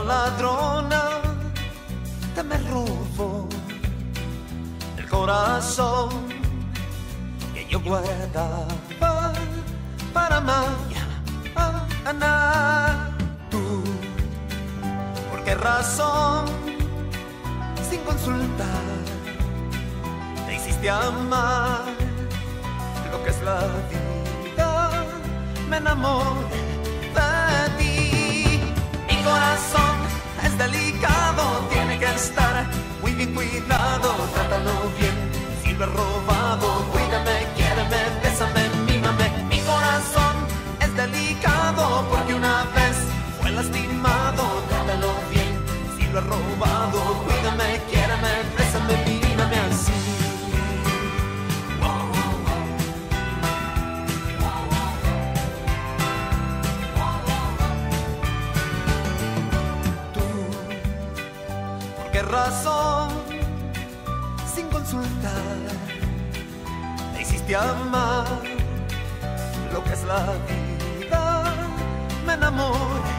ladrona te me robó el corazón que yo guardaba para mañana. Tú, ¿por qué razón, sin consultar, te hiciste amar lo que es la vida? Me enamoré de ti. Mi corazón es delicado, tiene que estar muy bien cuidado. Trátalo bien, si lo he robado, cuídame, quiéreme, bésame, mímame. Mi corazón es delicado porque una vez fue lastimado. Trátalo bien, si lo he robado, cuídame, quiéreme, bésame, mímame así. ¿Qué razón, sin consultar, te hiciste amar lo que es la vida? Me enamoré